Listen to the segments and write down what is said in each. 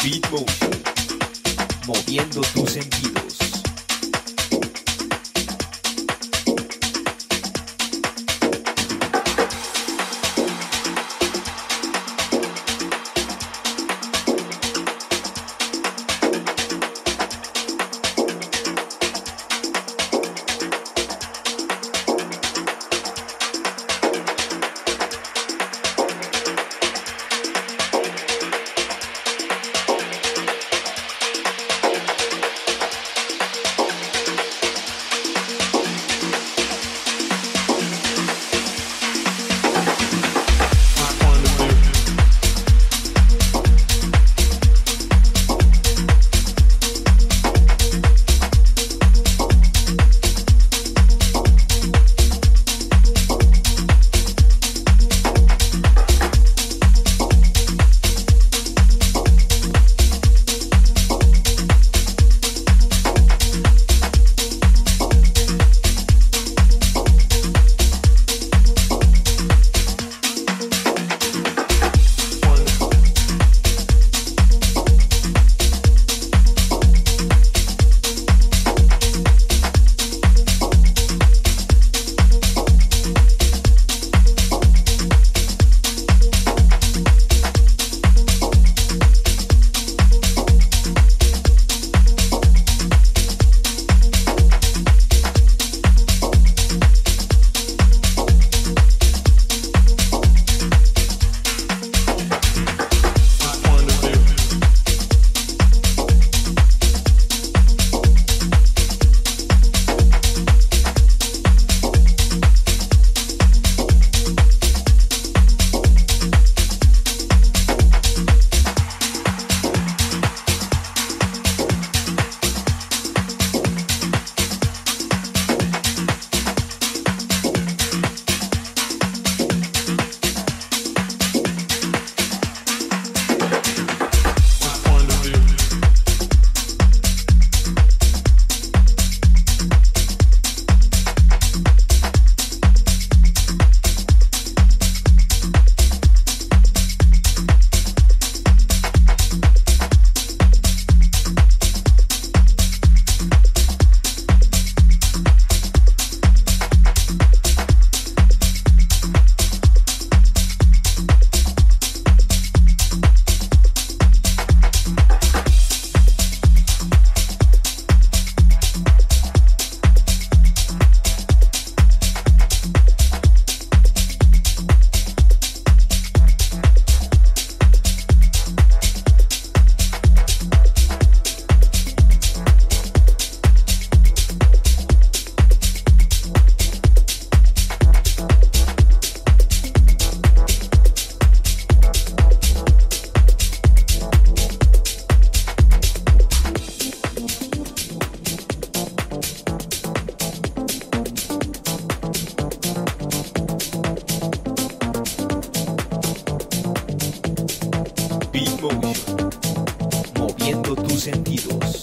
Beatmotion, moviendo tus sentidos. Beatmotion, moviendo tus sentidos.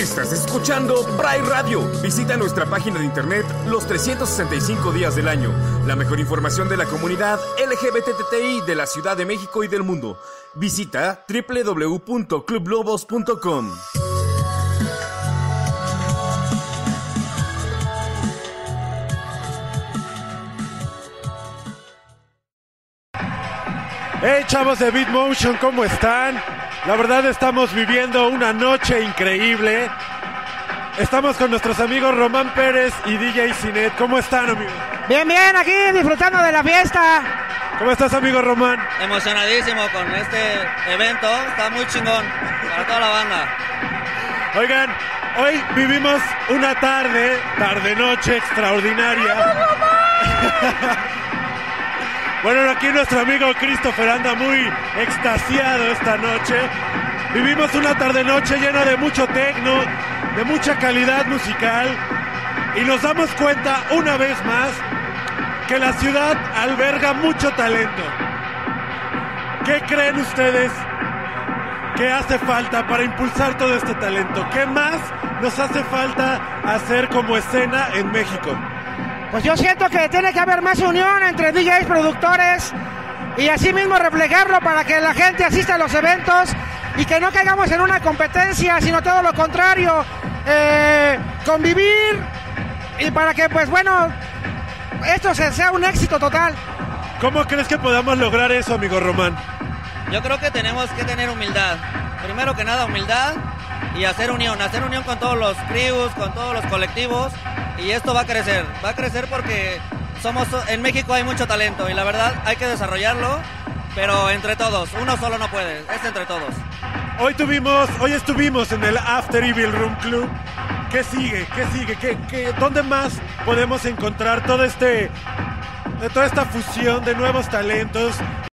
Estás escuchando Pride Radio. Visita nuestra página de internet los 365 días del año. La mejor información de la comunidad LGBTTI de la Ciudad de México y del mundo. Visita www.clublobos.com. Hey chavos de Beatmotion, ¿cómo están? La verdad estamos viviendo una noche increíble. Estamos con nuestros amigos Román Pérez y DJ Cinet. ¿Cómo están, amigos? Bien, bien, aquí disfrutando de la fiesta. ¿Cómo estás, amigo Román? Emocionadísimo con este evento, está muy chingón para toda la banda. Oigan, hoy vivimos una tarde-noche extraordinaria. Bueno, aquí nuestro amigo Christopher anda muy extasiado esta noche. Vivimos una tarde-noche llena de mucho tecno, de mucha calidad musical, y nos damos cuenta una vez más que la ciudad alberga mucho talento. ¿Qué creen ustedes que hace falta para impulsar todo este talento? ¿Qué más nos hace falta hacer como escena en México? Pues yo siento que tiene que haber más unión entre DJs, productores, y así mismo reflejarlo para que la gente asista a los eventos y que no caigamos en una competencia, sino todo lo contrario, convivir, y para que, pues bueno, esto sea un éxito total. ¿Cómo crees que podamos lograr eso, amigo Román? Yo creo que tenemos que tener humildad. Primero que nada, humildad y hacer unión con todos los crews, con todos los colectivos, y esto va a crecer porque en México hay mucho talento y la verdad hay que desarrollarlo, pero entre todos, uno solo no puede, es entre todos. Hoy estuvimos en el After Evil Room Club. ¿Qué sigue? ¿Dónde más podemos encontrar toda esta fusión de nuevos talentos